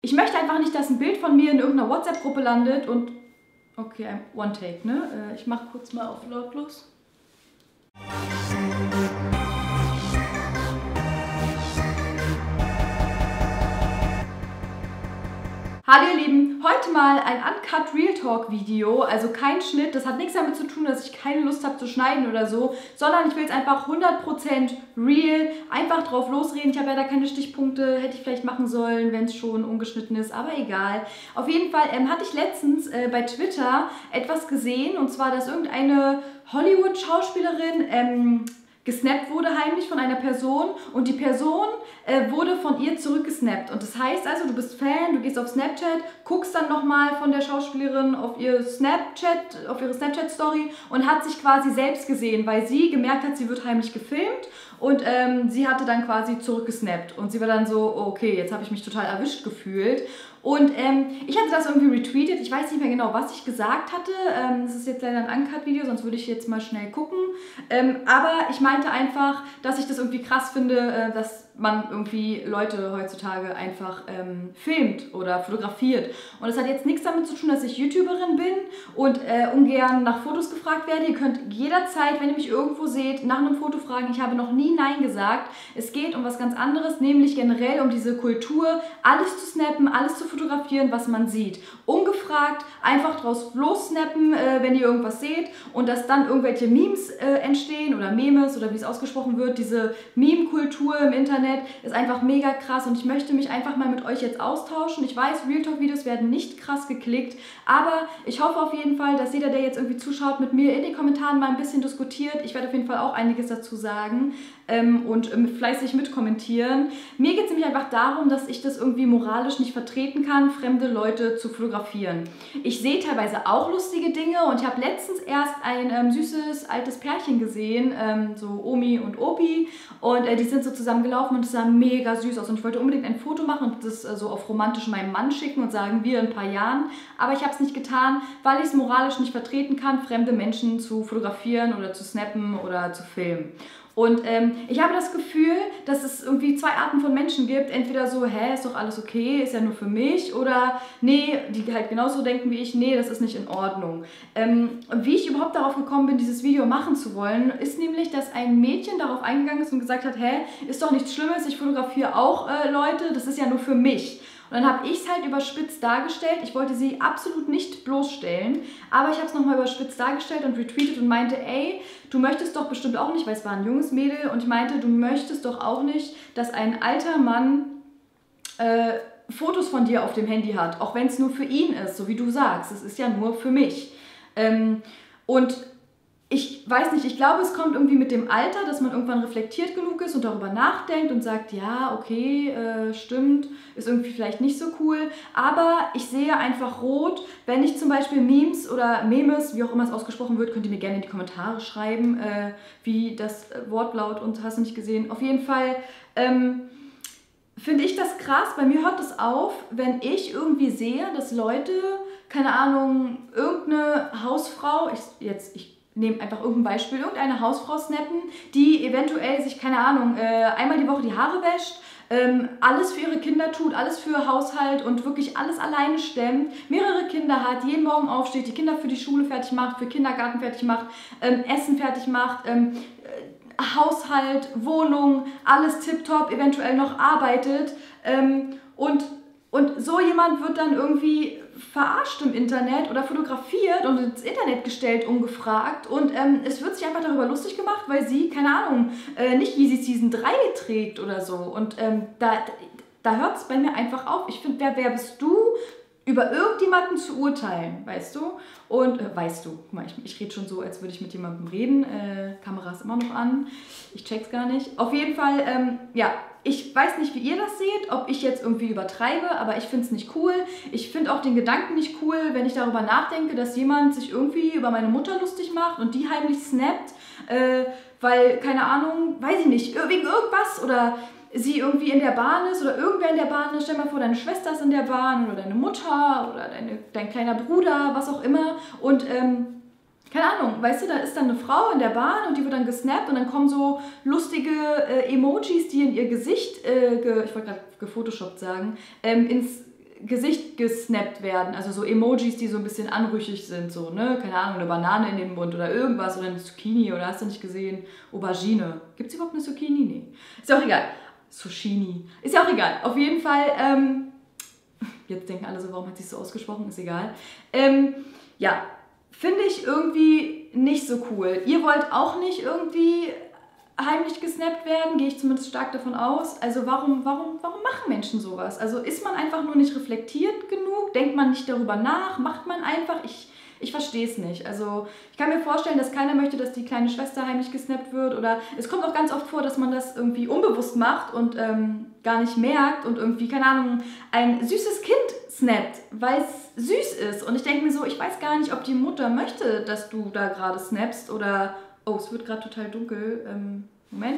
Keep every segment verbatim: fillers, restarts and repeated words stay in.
ich möchte einfach nicht, dass ein Bild von mir in irgendeiner WhatsApp-Gruppe landet und... Okay, One Take, ne? Ich mach kurz mal auf lautlos. Hallo ihr Lieben, heute mal ein Uncut Real Talk Video, also kein Schnitt, das hat nichts damit zu tun, dass ich keine Lust habe zu schneiden oder so, sondern ich will es einfach hundert Prozent real, einfach drauf losreden. Ich habe ja da keine Stichpunkte, hätte ich vielleicht machen sollen, wenn es schon ungeschnitten ist, aber egal. Auf jeden Fall ähm, hatte ich letztens äh, bei Twitter etwas gesehen, und zwar, dass irgendeine Hollywood-Schauspielerin ähm, gesnappt wurde heimlich von einer Person, und die Person äh, wurde von ihr zurückgesnappt. Und das heißt also, du bist Fan, du gehst auf Snapchat, guckst dann nochmal von der Schauspielerin auf ihr Snapchat, auf ihre Snapchat-Story und hat sich quasi selbst gesehen, weil sie gemerkt hat, sie wird heimlich gefilmt, und ähm, sie hatte dann quasi zurückgesnappt. Und sie war dann so, oh, okay, jetzt habe ich mich total erwischt gefühlt. Und ähm, ich hatte das irgendwie retweetet, ich weiß nicht mehr genau, was ich gesagt hatte. Ähm, das ist jetzt leider ein Uncut-Video, sonst würde ich jetzt mal schnell gucken. Ähm, aber ich meinte einfach, dass ich das irgendwie krass finde, äh, dass man irgendwie Leute heutzutage einfach ähm, filmt oder fotografiert. Und das hat jetzt nichts damit zu tun, dass ich YouTuberin bin und äh, ungern nach Fotos gefragt werde. Ihr könnt jederzeit, wenn ihr mich irgendwo seht, nach einem Foto fragen. Ich habe noch nie Nein gesagt. Es geht um was ganz anderes, nämlich generell um diese Kultur, alles zu snappen, alles zu fotografieren, was man sieht. Ungefragt, einfach draus lossnappen, äh, wenn ihr irgendwas seht, und dass dann irgendwelche Memes äh, entstehen oder Memes oder wie es ausgesprochen wird. Diese Meme-Kultur im Internet ist einfach mega krass, und ich möchte mich einfach mal mit euch jetzt austauschen. Ich weiß, Real Talk-Videos werden nicht krass geklickt, aber ich hoffe auf jeden Fall, dass jeder, der jetzt irgendwie zuschaut, mit mir in den Kommentaren mal ein bisschen diskutiert. Ich werde auf jeden Fall auch einiges dazu sagen ähm, und ähm, fleißig mitkommentieren. Mir geht es nämlich einfach darum, dass ich das irgendwie moralisch nicht vertreten kann, fremde Leute zu fotografieren. Ich sehe teilweise auch lustige Dinge, und ich habe letztens erst ein ähm, süßes altes Pärchen gesehen, ähm, so Omi und Opi, und äh, die sind so zusammen gelaufen und es sah mega süß aus, und ich wollte unbedingt ein Foto machen und das äh, so auf romantisch meinem Mann schicken und sagen, wir in ein paar Jahren, aber ich habe es nicht getan, weil ich es moralisch nicht vertreten kann, fremde Menschen zu fotografieren oder zu snappen oder zu filmen. Und ähm, ich habe das Gefühl, dass es irgendwie zwei Arten von Menschen gibt. Entweder so, hä, ist doch alles okay, ist ja nur für mich. Oder nee, die halt genauso denken wie ich, nee, das ist nicht in Ordnung. Ähm, wie ich überhaupt darauf gekommen bin, dieses Video machen zu wollen, ist nämlich, dass ein Mädchen darauf eingegangen ist und gesagt hat, hä, ist doch nichts Schlimmes, ich fotografiere auch äh, Leute, das ist ja nur für mich. Und dann habe ich es halt überspitzt dargestellt. Ich wollte sie absolut nicht bloßstellen, aber ich habe es nochmal überspitzt dargestellt und retweetet und meinte, ey, du möchtest doch bestimmt auch nicht, weil es war ein junges Mädel, und ich meinte, du möchtest doch auch nicht, dass ein alter Mann äh, Fotos von dir auf dem Handy hat, auch wenn es nur für ihn ist, so wie du sagst. Es ist ja nur für mich. Ähm, und ich weiß nicht, ich glaube, es kommt irgendwie mit dem Alter, dass man irgendwann reflektiert genug ist und darüber nachdenkt und sagt, ja, okay, äh, stimmt, ist irgendwie vielleicht nicht so cool, aber ich sehe einfach rot, wenn ich zum Beispiel Memes oder Memes, wie auch immer es ausgesprochen wird, könnt ihr mir gerne in die Kommentare schreiben, äh, wie das Wortlaut, und hast du nicht gesehen. Auf jeden Fall ähm, finde ich das krass. Bei mir hört es auf, wenn ich irgendwie sehe, dass Leute, keine Ahnung, irgendeine Hausfrau, ich jetzt, ich nehme einfach irgendein Beispiel, irgendeine Hausfrau snappen, die eventuell sich, keine Ahnung, äh, einmal die Woche die Haare wäscht, ähm, alles für ihre Kinder tut, alles für Haushalt und wirklich alles alleine stemmt, mehrere Kinder hat, jeden Morgen aufsteht, die Kinder für die Schule fertig macht, für Kindergarten fertig macht, ähm, Essen fertig macht, ähm, äh, Haushalt, Wohnung, alles tipptopp, eventuell noch arbeitet, ähm, und, und so jemand wird dann irgendwie verarscht im Internet oder fotografiert und ins Internet gestellt, ungefragt, und ähm, es wird sich einfach darüber lustig gemacht, weil sie, keine Ahnung, äh, nicht Yeezy Season drei trägt oder so, und ähm, da, da hört es bei mir einfach auf. Ich finde, wer, wer bist du, über irgendjemanden zu urteilen, weißt du? Und, äh, weißt du, guck mal, ich, ich rede schon so, als würde ich mit jemandem reden, äh, Kamera ist immer noch an, ich check's gar nicht. Auf jeden Fall, ähm, ja, ich weiß nicht, wie ihr das seht, ob ich jetzt irgendwie übertreibe, aber ich finde es nicht cool. Ich finde auch den Gedanken nicht cool, wenn ich darüber nachdenke, dass jemand sich irgendwie über meine Mutter lustig macht und die heimlich snappt, äh, weil, keine Ahnung, weiß ich nicht, wegen irgendwas, oder sie irgendwie in der Bahn ist oder irgendwer in der Bahn ist. Stell dir mal vor, deine Schwester ist in der Bahn oder deine Mutter oder deine, dein kleiner Bruder, was auch immer, und ähm, keine Ahnung, weißt du, da ist dann eine Frau in der Bahn und die wird dann gesnappt, und dann kommen so lustige äh, Emojis, die in ihr Gesicht, äh, ge, ich wollte gerade gefotoshoppt sagen, ähm, ins Gesicht gesnappt werden, also so Emojis, die so ein bisschen anrüchig sind, so, ne, keine Ahnung, eine Banane in den Mund oder irgendwas oder eine Zucchini oder hast du nicht gesehen, Aubergine. Gibt es überhaupt eine Zucchini? Nee. Ist ja auch egal. Zucchini. Ist ja auch egal. Auf jeden Fall, ähm, jetzt denken alle so, warum hat sie es so ausgesprochen? Ist egal. Ähm, ja, finde ich irgendwie nicht so cool. Ihr wollt auch nicht irgendwie heimlich gesnappt werden, gehe ich zumindest stark davon aus. Also warum, warum, warum machen Menschen sowas? Also ist man einfach nur nicht reflektiert genug? Denkt man nicht darüber nach? Macht man einfach? Ich, ich verstehe es nicht. Also ich kann mir vorstellen, dass keiner möchte, dass die kleine Schwester heimlich gesnappt wird. Oder es kommt auch ganz oft vor, dass man das irgendwie unbewusst macht und ähm, gar nicht merkt und irgendwie, keine Ahnung, ein süßes Kind snappt, weil es süß ist. Und ich denke mir so, ich weiß gar nicht, ob die Mutter möchte, dass du da gerade snappst oder... Oh, es wird gerade total dunkel. Ähm, Moment.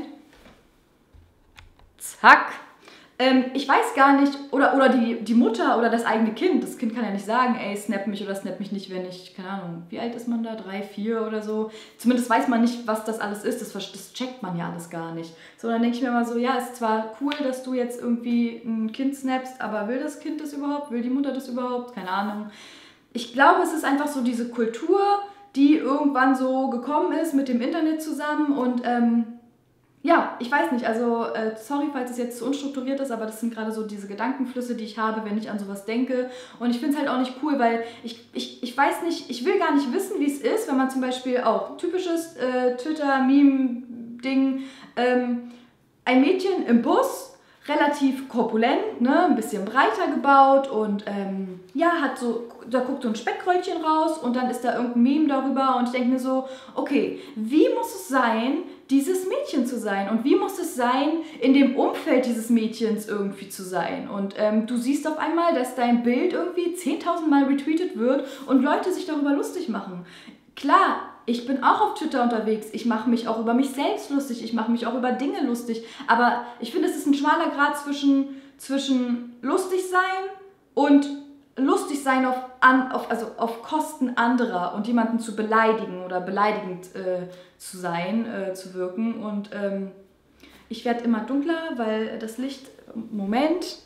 Zack. Ähm, ich weiß gar nicht, oder, oder die, die Mutter oder das eigene Kind. Das Kind kann ja nicht sagen, ey, snap mich oder snap mich nicht, wenn ich, keine Ahnung, wie alt ist man da? Drei, vier oder so. Zumindest weiß man nicht, was das alles ist. Das, das checkt man ja alles gar nicht. So, dann denke ich mir mal so, ja, ist zwar cool, dass du jetzt irgendwie ein Kind snappst, aber will das Kind das überhaupt? Will die Mutter das überhaupt? Keine Ahnung. Ich glaube, es ist einfach so diese Kultur, die irgendwann so gekommen ist mit dem Internet zusammen und ähm, ja, ich weiß nicht, also äh, sorry, falls es jetzt zu unstrukturiert ist, aber das sind gerade so diese Gedankenflüsse, die ich habe, wenn ich an sowas denke und ich finde es halt auch nicht cool, weil ich, ich, ich weiß nicht, ich will gar nicht wissen, wie es ist, wenn man zum Beispiel auch typisches äh, Twitter-Meme-Ding, ähm, ein Mädchen im Bus, relativ korpulent, ne, ein bisschen breiter gebaut und ähm, ja, hat so, da guckt so ein Speckröllchen raus und dann ist da irgendein Meme darüber und ich denke mir so, okay, wie muss es sein, dieses Mädchen zu sein und wie muss es sein, in dem Umfeld dieses Mädchens irgendwie zu sein und ähm, du siehst auf einmal, dass dein Bild irgendwie zehntausend Mal retweetet wird und Leute sich darüber lustig machen. Klar, ich bin auch auf Twitter unterwegs, ich mache mich auch über mich selbst lustig, ich mache mich auch über Dinge lustig, aber ich finde, es ist ein schmaler Grad zwischen, zwischen lustig sein und lustig sein auf, an, auf, also auf Kosten anderer und jemanden zu beleidigen oder beleidigend äh, zu sein, äh, zu wirken und ähm, ich werde immer dunkler, weil das Licht, Moment,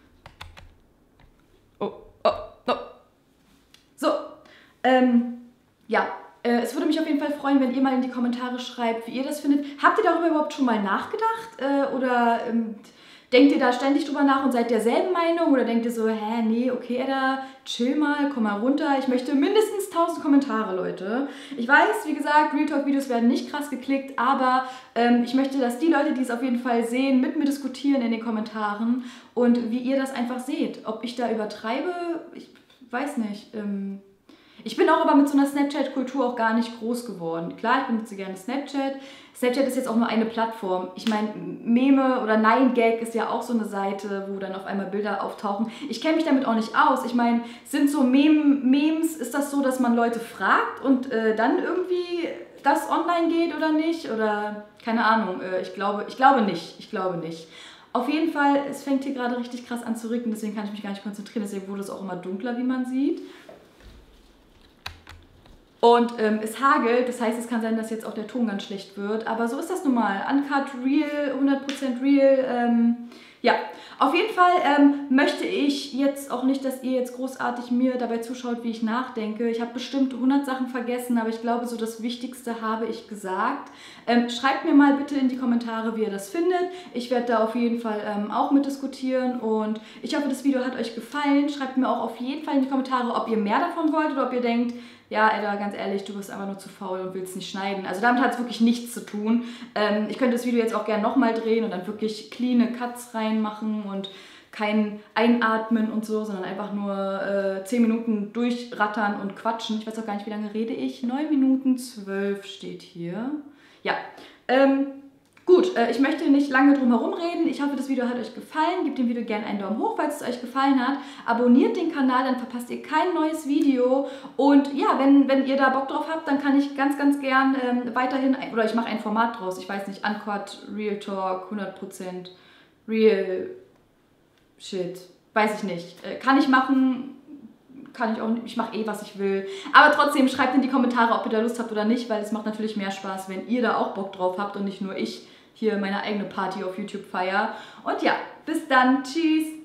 oh, oh, oh, so, ähm, ja, äh, es würde mich auf jeden Fall freuen, wenn ihr mal in die Kommentare schreibt, wie ihr das findet. Habt ihr darüber überhaupt schon mal nachgedacht? Äh, oder ähm, denkt ihr da ständig drüber nach und seid derselben Meinung? Oder denkt ihr so, hä, nee, okay, Edda, chill mal, komm mal runter. Ich möchte mindestens tausend Kommentare, Leute. Ich weiß, wie gesagt, Real Talk-Videos werden nicht krass geklickt, aber ähm, ich möchte, dass die Leute, die es auf jeden Fall sehen, mit mir diskutieren in den Kommentaren und wie ihr das einfach seht. Ob ich da übertreibe, ich weiß nicht, ähm... Ich bin auch aber mit so einer Snapchat-Kultur auch gar nicht groß geworden. Klar, ich benutze gerne Snapchat. Snapchat ist jetzt auch nur eine Plattform. Ich meine, Meme oder neun gag ist ja auch so eine Seite, wo dann auf einmal Bilder auftauchen. Ich kenne mich damit auch nicht aus. Ich meine, sind so Meme Memes, ist das so, dass man Leute fragt und äh, dann irgendwie das online geht oder nicht? Oder keine Ahnung, äh, ich glaube, ich glaube nicht. Ich glaube nicht. Auf jeden Fall, es fängt hier gerade richtig krass an zu regnen, deswegen kann ich mich gar nicht konzentrieren. Deswegen wurde es auch immer dunkler, wie man sieht. Und ähm, es hagelt, das heißt, es kann sein, dass jetzt auch der Ton ganz schlecht wird. Aber so ist das nun mal. Uncut, real, hundert Prozent real. Ähm, ja, auf jeden Fall ähm, möchte ich jetzt auch nicht, dass ihr jetzt großartig mir dabei zuschaut, wie ich nachdenke. Ich habe bestimmt hundert Sachen vergessen, aber ich glaube, so das Wichtigste habe ich gesagt. Ähm, schreibt mir mal bitte in die Kommentare, wie ihr das findet. Ich werde da auf jeden Fall ähm, auch mitdiskutieren und ich hoffe, das Video hat euch gefallen. Schreibt mir auch auf jeden Fall in die Kommentare, ob ihr mehr davon wollt oder ob ihr denkt, ja, Edda, ganz ehrlich, du bist einfach nur zu faul und willst nicht schneiden. Also damit hat es wirklich nichts zu tun. Ähm, ich könnte das Video jetzt auch gerne nochmal drehen und dann wirklich cleane Cuts reinmachen und kein Einatmen und so, sondern einfach nur äh, zehn Minuten durchrattern und quatschen. Ich weiß auch gar nicht, wie lange rede ich. neun Minuten zwölf steht hier. Ja, ähm... Gut, äh, ich möchte nicht lange drum herum reden. Ich hoffe, das Video hat euch gefallen. Gebt dem Video gerne einen Daumen hoch, falls es euch gefallen hat. Abonniert den Kanal, dann verpasst ihr kein neues Video. Und ja, wenn, wenn ihr da Bock drauf habt, dann kann ich ganz, ganz gern ähm, weiterhin, ein, oder ich mache ein Format draus. Ich weiß nicht, Uncut, Real Talk, hundert Prozent Real Shit. Weiß ich nicht. Äh, kann ich machen... Kann ich auch nicht, ich mache eh, was ich will. Aber trotzdem, schreibt in die Kommentare, ob ihr da Lust habt oder nicht, weil es macht natürlich mehr Spaß, wenn ihr da auch Bock drauf habt und nicht nur ich hier meine eigene Party auf YouTube feiere. Und ja, bis dann. Tschüss.